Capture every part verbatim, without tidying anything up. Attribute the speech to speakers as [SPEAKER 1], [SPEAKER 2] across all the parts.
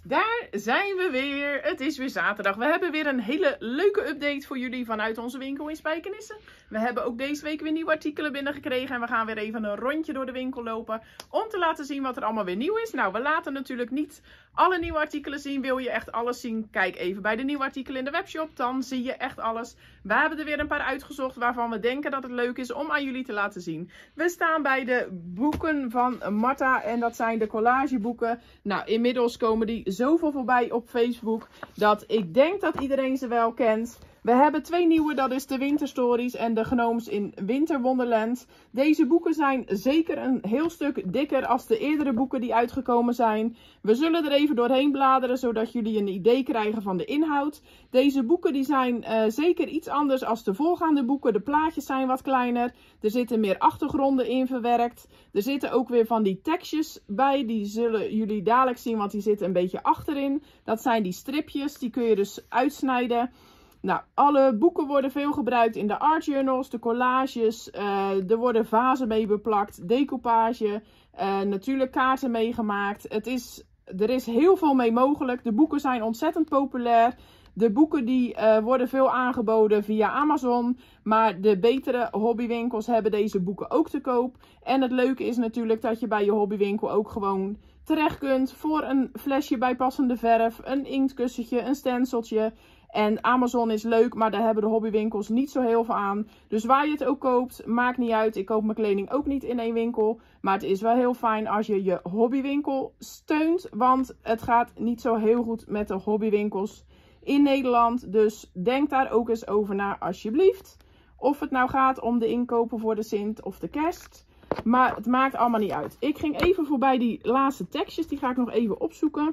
[SPEAKER 1] Daar zijn we weer. Het is weer zaterdag. We hebben weer een hele leuke update voor jullie vanuit onze winkel in Spijkenisse. We hebben ook deze week weer nieuwe artikelen binnengekregen. En we gaan weer even een rondje door de winkel lopen om te laten zien wat er allemaal weer nieuw is. Nou, we laten natuurlijk niet alle nieuwe artikelen zien. Wil je echt alles zien? Kijk even bij de nieuwe artikelen in de webshop. Dan zie je echt alles. We hebben er weer een paar uitgezocht waarvan we denken dat het leuk is om aan jullie te laten zien. We staan bij de boeken van Marta en dat zijn de collageboeken. Nou, inmiddels komen die zoveel voorbij op Facebook dat ik denk dat iedereen ze wel kent. We hebben twee nieuwe, dat is de Winterstories en de Gnomes in Winter Wonderland. Deze boeken zijn zeker een heel stuk dikker als de eerdere boeken die uitgekomen zijn. We zullen er even doorheen bladeren, zodat jullie een idee krijgen van de inhoud. Deze boeken die zijn uh, zeker iets anders als de voorgaande boeken. De plaatjes zijn wat kleiner. Er zitten meer achtergronden in verwerkt. Er zitten ook weer van die tekstjes bij. Die zullen jullie dadelijk zien, want die zitten een beetje achterin. Dat zijn die stripjes, die kun je dus uitsnijden. Nou, alle boeken worden veel gebruikt in de art journals, de collages, uh, er worden vazen mee beplakt, decoupage, uh, natuurlijk kaarten meegemaakt. Het is, er is heel veel mee mogelijk. De boeken zijn ontzettend populair. De boeken die uh, worden veel aangeboden via Amazon, maar de betere hobbywinkels hebben deze boeken ook te koop. En het leuke is natuurlijk dat je bij je hobbywinkel ook gewoon terecht kunt voor een flesje bijpassende verf, een inktkussentje, een stenciltje. En Amazon is leuk, maar daar hebben de hobbywinkels niet zo heel veel aan. Dus waar je het ook koopt, maakt niet uit. Ik koop mijn kleding ook niet in één winkel. Maar het is wel heel fijn als je je hobbywinkel steunt. Want het gaat niet zo heel goed met de hobbywinkels in Nederland. Dus denk daar ook eens over na alsjeblieft. Of het nou gaat om de inkopen voor de Sint of de Kerst. Maar het maakt allemaal niet uit. Ik ging even voorbij die laatste tekstjes. Die ga ik nog even opzoeken.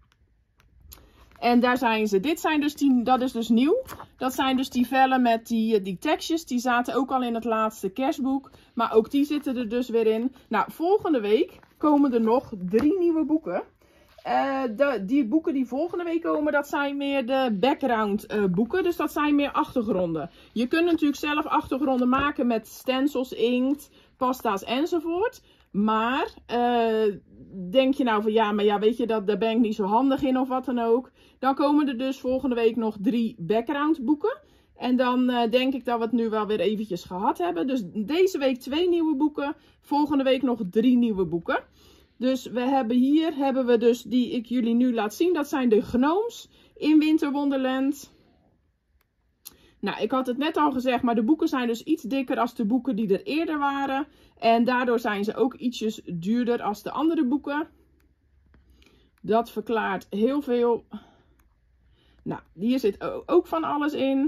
[SPEAKER 1] En daar zijn ze. Dit zijn dus die, dat is dus nieuw. Dat zijn dus die vellen met die, die tekstjes. Die zaten ook al in het laatste kerstboek. Maar ook die zitten er dus weer in. Nou, volgende week komen er nog drie nieuwe boeken. Uh, de, die boeken die volgende week komen, dat zijn meer de background uh, boeken. Dus dat zijn meer achtergronden. Je kunt natuurlijk zelf achtergronden maken met stencils, inkt, pasta's enzovoort. Maar uh, denk je nou van ja, maar ja, weet je, dat, daar ben ik niet zo handig in of wat dan ook. Dan komen er dus volgende week nog drie background boeken. En dan uh, denk ik dat we het nu wel weer eventjes gehad hebben. Dus deze week twee nieuwe boeken. Volgende week nog drie nieuwe boeken. Dus we hebben hier, hebben we dus die ik jullie nu laat zien. Dat zijn de Gnomes in Winter Wonderland. Nou, ik had het net al gezegd, maar de boeken zijn dus iets dikker als de boeken die er eerder waren. En daardoor zijn ze ook ietsjes duurder als de andere boeken. Dat verklaart heel veel. Nou, hier zit ook van alles in.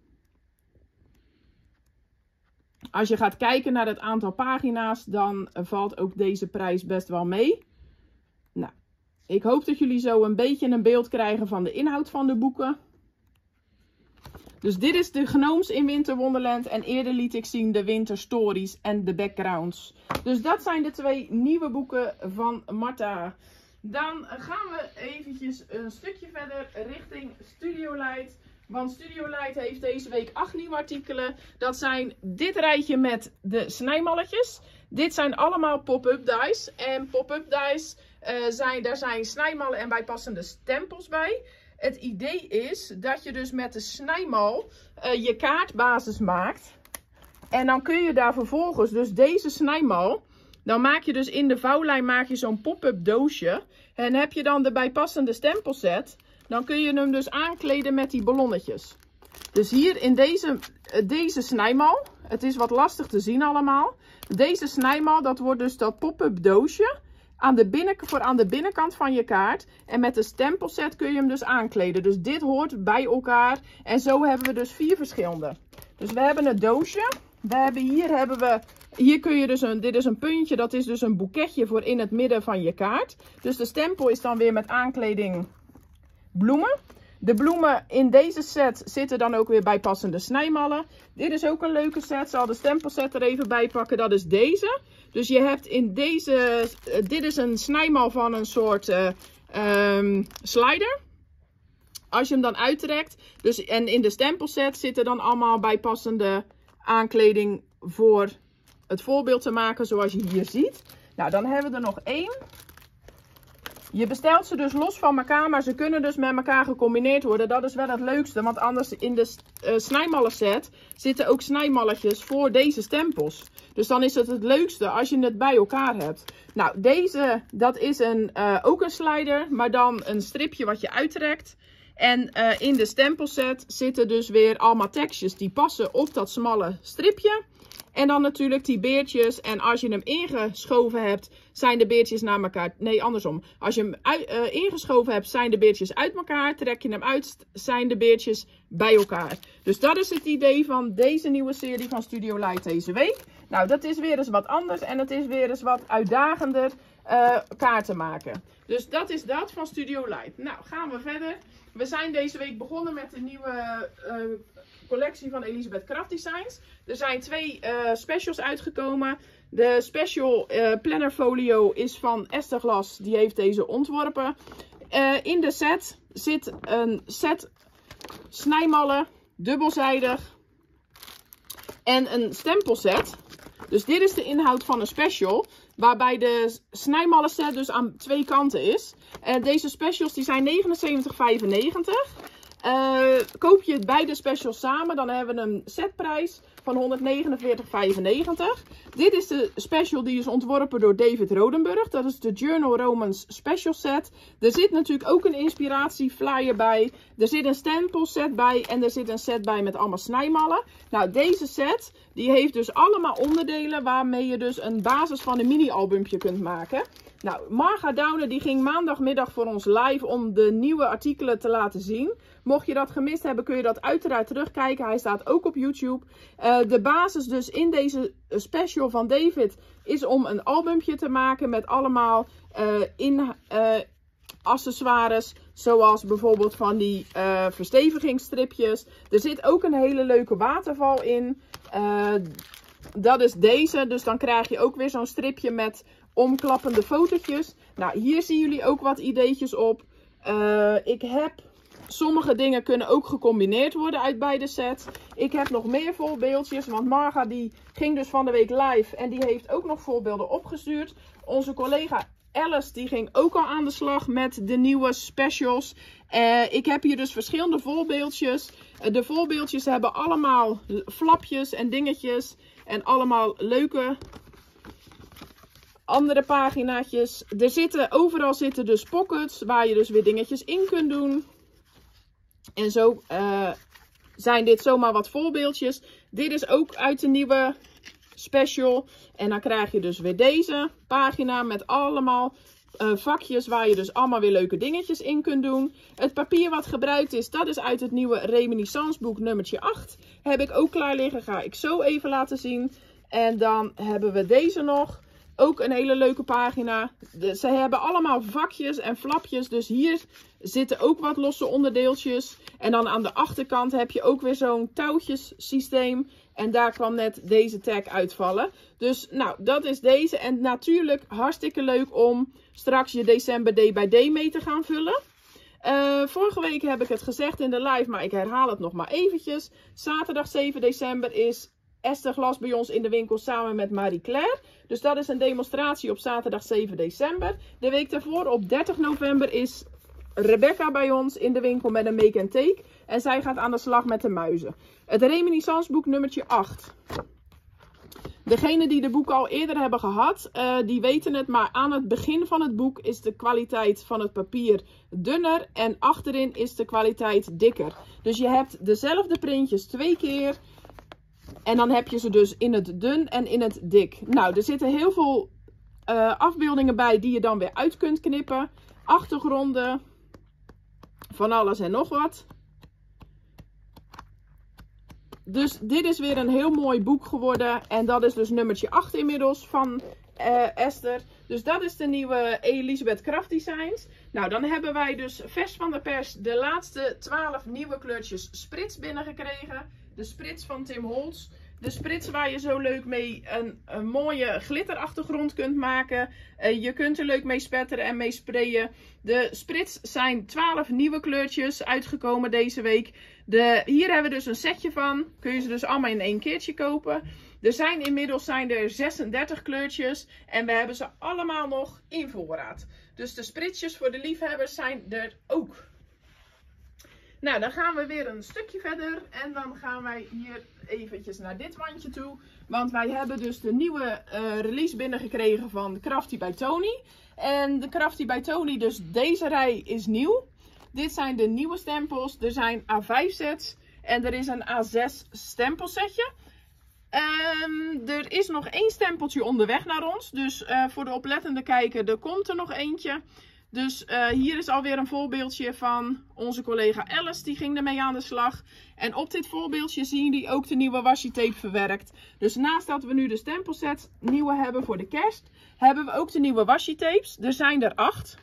[SPEAKER 1] Als je gaat kijken naar het aantal pagina's, dan valt ook deze prijs best wel mee. Nou, ik hoop dat jullie zo een beetje een beeld krijgen van de inhoud van de boeken. Dus dit is de Gnomes in Winter Wonderland en eerder liet ik zien de Winter Stories en de backgrounds. Dus dat zijn de twee nieuwe boeken van Marta. Dan gaan we eventjes een stukje verder richting Studio Light. Want Studio Light heeft deze week acht nieuwe artikelen. Dat zijn dit rijtje met de snijmalletjes. Dit zijn allemaal pop-up dies. En pop-up dies, uh, zijn, daar zijn snijmallen en bijpassende stempels bij. Het idee is dat je dus met de snijmal uh, je kaartbasis maakt. En dan kun je daar vervolgens dus deze snijmal. Dan maak je dus in de vouwlijn maak je zo'n pop-up doosje. En heb je dan de bijpassende stempelset. Dan kun je hem dus aankleden met die ballonnetjes. Dus hier in deze, deze snijmal. Het is wat lastig te zien allemaal. Deze snijmal, dat wordt dus dat pop-up doosje. Aan de binnen, voor aan de binnenkant van je kaart. En met de stempelset kun je hem dus aankleden. Dus dit hoort bij elkaar. En zo hebben we dus vier verschillende. Dus we hebben het doosje. We hebben hier hebben we... Hier kun je dus een... Dit is een puntje. Dat is dus een boeketje voor in het midden van je kaart. Dus de stempel is dan weer met aankleding bloemen. De bloemen in deze set zitten dan ook weer bijpassende snijmallen. Dit is ook een leuke set. Ik zal de stempelset er even bij pakken. Dat is deze. Dus je hebt in deze... Uh, dit is een snijmal van een soort uh, um, slider. Als je hem dan uittrekt. Dus, en in de stempelset zitten dan allemaal bijpassende aankleding voor het voorbeeld te maken zoals je hier ziet. Nou, dan hebben we er nog één. Je bestelt ze dus los van elkaar, maar ze kunnen dus met elkaar gecombineerd worden. Dat is wel het leukste, want anders in de uh, snijmallen set zitten ook snijmalletjes voor deze stempels. Dus dan is het het leukste als je het bij elkaar hebt. Nou, deze, dat is een, uh, ook een slider, maar dan een stripje wat je uittrekt. En uh, in de stempelset zitten dus weer allemaal tekstjes die passen op dat smalle stripje. En dan natuurlijk die beertjes. En als je hem ingeschoven hebt, zijn de beertjes naar elkaar. Nee, andersom. Als je hem uit, uh, ingeschoven hebt, zijn de beertjes uit elkaar. Trek je hem uit, zijn de beertjes bij elkaar. Dus dat is het idee van deze nieuwe serie van Studio Light deze week. Nou, dat is weer eens wat anders. En het is weer eens wat uitdagender uh, kaarten maken. Dus dat is dat van Studio Light. Nou, gaan we verder. We zijn deze week begonnen met de nieuwe uh, collectie van Elisabeth Craft Designs. Er zijn twee uh, specials uitgekomen. De special uh, planner folio is van Esther Glas. Die heeft deze ontworpen. Uh, in de set zit een set snijmallen, dubbelzijdig en een stempelset. Dus dit is de inhoud van een special. Waarbij de snijmallen set dus aan twee kanten is. Uh, deze specials die zijn negenenzeventig vijfennegentig. Uh, koop je beide specials samen, dan hebben we een setprijs van honderdnegenenveertig vijfennegentig. Dit is de special die is ontworpen door David Rodenburg. Dat is de Journal Romans Special Set. Er zit natuurlijk ook een inspiratieflyer bij. Er zit een stempelset bij en er zit een set bij met allemaal snijmallen. Nou, deze set die heeft dus allemaal onderdelen waarmee je dus een basis van een mini-albumpje kunt maken. Nou, Marga Downer die ging maandagmiddag voor ons live om de nieuwe artikelen te laten zien. Mocht je dat gemist hebben, kun je dat uiteraard terugkijken. Hij staat ook op YouTube. Uh, de basis dus in deze special van David is om een albumpje te maken met allemaal uh, in, uh, accessoires. Zoals bijvoorbeeld van die uh, verstevigingsstripjes. Er zit ook een hele leuke waterval in. Uh, dat is deze. Dus dan krijg je ook weer zo'n stripje met omklappende fotootjes. Nou, hier zien jullie ook wat ideetjes op. Uh, ik heb... Sommige dingen kunnen ook gecombineerd worden uit beide sets. Ik heb nog meer voorbeeldjes, want Marga die ging dus van de week live en die heeft ook nog voorbeelden opgestuurd. Onze collega Alice die ging ook al aan de slag met de nieuwe specials. Uh, ik heb hier dus verschillende voorbeeldjes. Uh, de voorbeeldjes hebben allemaal flapjes en dingetjes en allemaal leuke andere paginaatjes. Er zitten, overal zitten dus pockets waar je dus weer dingetjes in kunt doen. En zo uh, zijn dit zomaar wat voorbeeldjes. Dit is ook uit de nieuwe special. En dan krijg je dus weer deze pagina met allemaal uh, vakjes waar je dus allemaal weer leuke dingetjes in kunt doen. Het papier wat gebruikt is, dat is uit het nieuwe Reminiscence boek nummertje acht. Heb ik ook klaar liggen, ga ik zo even laten zien. En dan hebben we deze nog. Ook een hele leuke pagina. De, ze hebben allemaal vakjes en flapjes. Dus hier zitten ook wat losse onderdeeltjes. En dan aan de achterkant heb je ook weer zo'n touwtjessysteem. En daar kwam net deze tag uitvallen. Dus nou, dat is deze. En natuurlijk hartstikke leuk om straks je december day by day mee te gaan vullen. Uh, vorige week heb ik het gezegd in de live, maar ik herhaal het nog maar eventjes. Zaterdag zeven december is Esther Glas bij ons in de winkel samen met Marie Claire. Dus dat is een demonstratie op zaterdag zeven december. De week daarvoor op dertig november is Rebecca bij ons in de winkel met een make and take. En zij gaat aan de slag met de muizen. Het Reminiscence boek nummertje acht. Degenen die de boeken al eerder hebben gehad, uh, die weten het. Maar aan het begin van het boek is de kwaliteit van het papier dunner. En achterin is de kwaliteit dikker. Dus je hebt dezelfde printjes twee keer. En dan heb je ze dus in het dun en in het dik. Nou, er zitten heel veel uh, afbeeldingen bij die je dan weer uit kunt knippen. Achtergronden. Van alles en nog wat. Dus dit is weer een heel mooi boek geworden. En dat is dus nummertje acht inmiddels van uh, Esther. Dus dat is de nieuwe Elisabeth Craft Designs. Nou, dan hebben wij dus vers van de pers de laatste twaalf nieuwe kleurtjes Sprits binnengekregen. De Sprits van Tim Holtz. De Sprits waar je zo leuk mee een, een mooie glitterachtergrond kunt maken. Uh, je kunt er leuk mee spetteren en mee sprayen. De Sprits zijn twaalf nieuwe kleurtjes uitgekomen deze week. De, hier hebben we dus een setje van. Kun je ze dus allemaal in één keertje kopen. Er zijn inmiddels zijn er zesendertig kleurtjes. En we hebben ze allemaal nog in voorraad. Dus de spritsjes voor de liefhebbers zijn er ook. Nou, dan gaan we weer een stukje verder. En dan gaan wij hier eventjes naar dit wandje toe. Want wij hebben dus de nieuwe uh, release binnengekregen van Crafty by Tony. En de Crafty by Tony, dus deze rij is nieuw. Dit zijn de nieuwe stempels. Er zijn A vijf sets en er is een A zes stempelsetje. Um, er is nog één stempeltje onderweg naar ons. Dus uh, voor de oplettende kijker, er komt er nog eentje. Dus uh, hier is alweer een voorbeeldje van onze collega Alice, die ging ermee aan de slag. En op dit voorbeeldje zien jullie ook de nieuwe washi tape verwerkt. Dus naast dat we nu de stempelsets nieuwe hebben voor de kerst, hebben we ook de nieuwe washi tapes. Er zijn er acht.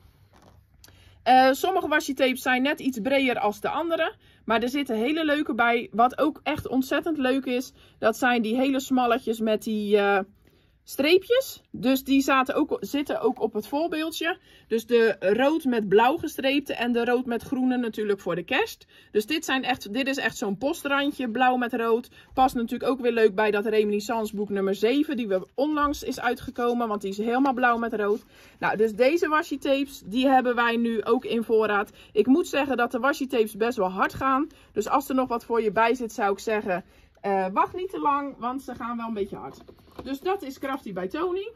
[SPEAKER 1] Uh, sommige washi tapes zijn net iets breder als de andere. Maar er zitten hele leuke bij. Wat ook echt ontzettend leuk is, dat zijn die hele smalletjes met die uh, streepjes. Dus die zaten ook, zitten ook op het voorbeeldje. Dus de rood met blauw gestreepte en de rood met groene natuurlijk voor de kerst. Dus dit, zijn echt, dit is echt zo'n postrandje, blauw met rood. Past natuurlijk ook weer leuk bij dat Reminiscence boek nummer zeven, die we onlangs is uitgekomen, want die is helemaal blauw met rood. Nou, dus deze washi tapes, die hebben wij nu ook in voorraad. Ik moet zeggen dat de washi tapes best wel hard gaan. Dus als er nog wat voor je bij zit, zou ik zeggen, uh, wacht niet te lang, want ze gaan wel een beetje hard. Dus dat is Crafty by Tony.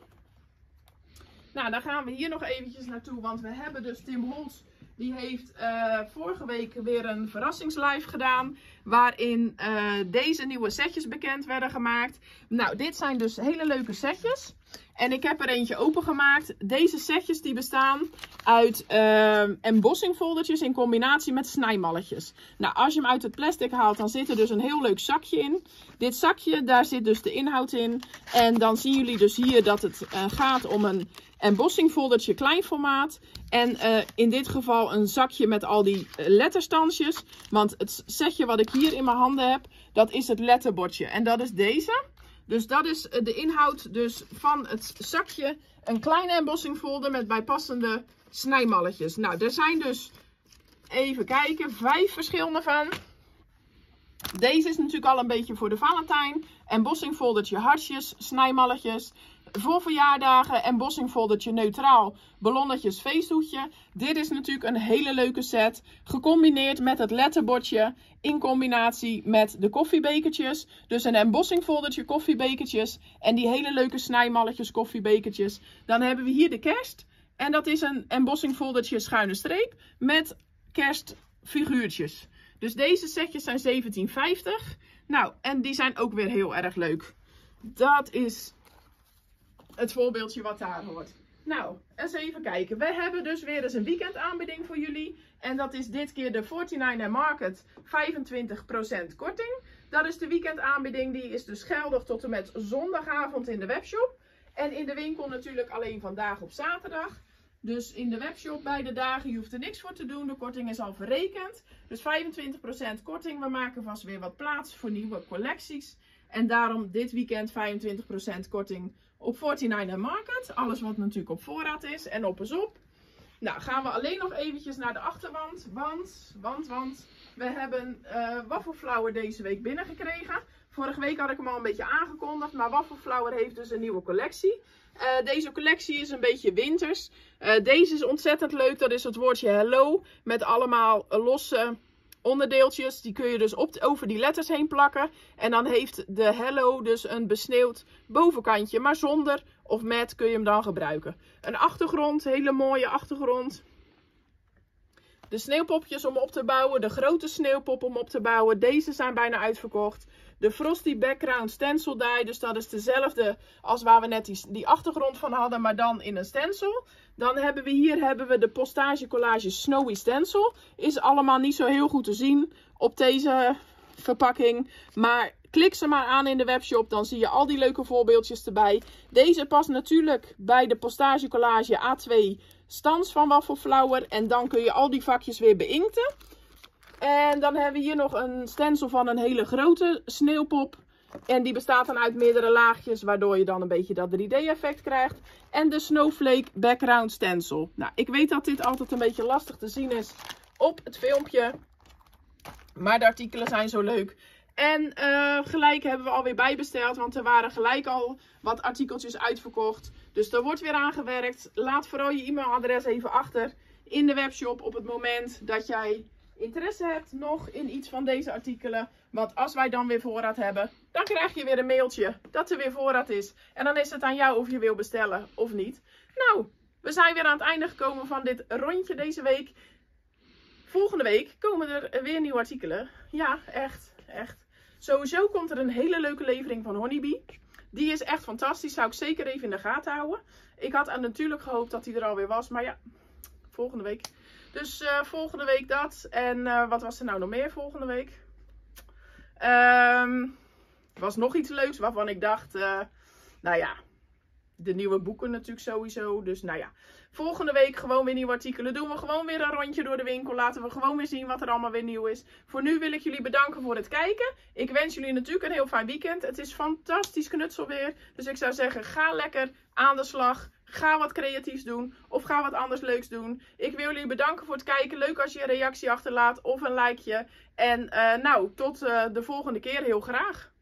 [SPEAKER 1] Nou, dan gaan we hier nog eventjes naartoe, want we hebben dus Tim Holtz, die heeft uh, vorige week weer een verrassingslive gedaan, waarin uh, deze nieuwe setjes bekend werden gemaakt. Nou, dit zijn dus hele leuke setjes. En ik heb er eentje opengemaakt. Deze setjes die bestaan uit uh, embossing foldertjes in combinatie met snijmalletjes. Nou, als je hem uit het plastic haalt, dan zit er dus een heel leuk zakje in. Dit zakje, daar zit dus de inhoud in. En dan zien jullie dus hier dat het uh, gaat om een embossing foldertje klein formaat. En uh, in dit geval een zakje met al die uh, letterstansjes. Want het setje wat ik hier in mijn handen heb, dat is het letterbordje. En dat is deze. Dus dat is de inhoud dus van het zakje. Een kleine embossing folder met bijpassende snijmalletjes. Nou, er zijn dus, even kijken, vijf verschillende van. Deze is natuurlijk al een beetje voor de Valentijn. Embossing foldertje hartjes, snijmalletjes. Voor verjaardagen, embossing foldertje neutraal, ballonnetjes, feesthoedje. Dit is natuurlijk een hele leuke set. Gecombineerd met het letterbordje. In combinatie met de koffiebekertjes. Dus een embossing foldertje koffiebekertjes. En die hele leuke snijmalletjes koffiebekertjes. Dan hebben we hier de kerst. En dat is een embossing foldertje schuine streep. Met kerstfiguurtjes. Dus deze setjes zijn zeventien vijftig. Nou, en die zijn ook weer heel erg leuk. Dat is het voorbeeldje wat daar hoort. Nou, eens even kijken. We hebben dus weer eens een weekendaanbieding voor jullie. En dat is dit keer de negenenveertig and Market vijfentwintig procent korting. Dat is de weekendaanbieding. Die is dus geldig tot en met zondagavond in de webshop. En in de winkel natuurlijk alleen vandaag op zaterdag. Dus in de webshop beide dagen, je hoeft er niks voor te doen. De korting is al verrekend. Dus vijfentwintig procent korting. We maken vast weer wat plaats voor nieuwe collecties. En daarom dit weekend vijfentwintig procent korting op negenenveertig and Market. Alles wat natuurlijk op voorraad is. En op is op. Nou, gaan we alleen nog eventjes naar de achterwand. Want, want, want. We hebben uh, Waffelflower deze week binnengekregen. Vorige week had ik hem al een beetje aangekondigd. Maar Waffelflower heeft dus een nieuwe collectie. Uh, deze collectie is een beetje winters. Uh, deze is ontzettend leuk. Dat is het woordje hello. Met allemaal losse onderdeeltjes. Die kun je dus op, over die letters heen plakken. En dan heeft de hello dus een besneeuwd bovenkantje. Maar zonder of met kun je hem dan gebruiken. Een achtergrond. Hele mooie achtergrond. De sneeuwpopjes om op te bouwen. De grote sneeuwpop om op te bouwen. Deze zijn bijna uitverkocht. De Frosty Background Stencil Die. Dus dat is dezelfde als waar we net die, die achtergrond van hadden. Maar dan in een stencil. Dan hebben we hier hebben we de Postage Collage Snowy Stencil. Is allemaal niet zo heel goed te zien op deze verpakking. Maar klik ze maar aan in de webshop. Dan zie je al die leuke voorbeeldjes erbij. Deze past natuurlijk bij de Postage Collage A twee Stans van Waffelflower. En dan kun je al die vakjes weer beinkten. En dan hebben we hier nog een stencil van een hele grote sneeuwpop. En die bestaat dan uit meerdere laagjes, waardoor je dan een beetje dat drie D effect krijgt. En de Snowflake Background Stencil. Nou, ik weet dat dit altijd een beetje lastig te zien is op het filmpje. Maar de artikelen zijn zo leuk. En uh, gelijk hebben we alweer bijbesteld, want er waren gelijk al wat artikeltjes uitverkocht. Dus er wordt weer aangewerkt. Laat vooral je e-mailadres even achter in de webshop op het moment dat jij interesse hebt nog in iets van deze artikelen. Want als wij dan weer voorraad hebben, dan krijg je weer een mailtje dat er weer voorraad is. En dan is het aan jou of je wil bestellen of niet. Nou, we zijn weer aan het einde gekomen van dit rondje deze week. Volgende week komen er weer nieuwe artikelen. Ja, echt, echt. Sowieso komt er een hele leuke levering van Honeybee. Die is echt fantastisch. Zou ik zeker even in de gaten houden. Ik had natuurlijk gehoopt dat hij er alweer was. Maar ja, volgende week. Dus uh, volgende week dat. En uh, wat was er nou nog meer volgende week? Um, er was nog iets leuks waarvan ik dacht, uh, nou ja, de nieuwe boeken natuurlijk sowieso. Dus nou ja, volgende week gewoon weer nieuwe artikelen. Doen we gewoon weer een rondje door de winkel. Laten we gewoon weer zien wat er allemaal weer nieuw is. Voor nu wil ik jullie bedanken voor het kijken. Ik wens jullie natuurlijk een heel fijn weekend. Het is fantastisch knutselweer. Dus ik zou zeggen, ga lekker aan de slag. Ga wat creatiefs doen. Of ga wat anders leuks doen. Ik wil jullie bedanken voor het kijken. Leuk als je een reactie achterlaat of een likeje. En uh, nou, tot uh, de volgende keer. Heel graag.